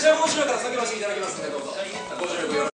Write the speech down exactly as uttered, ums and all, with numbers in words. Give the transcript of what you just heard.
らも後ろから叫ばせていただきますので、どうぞご助力よろしく。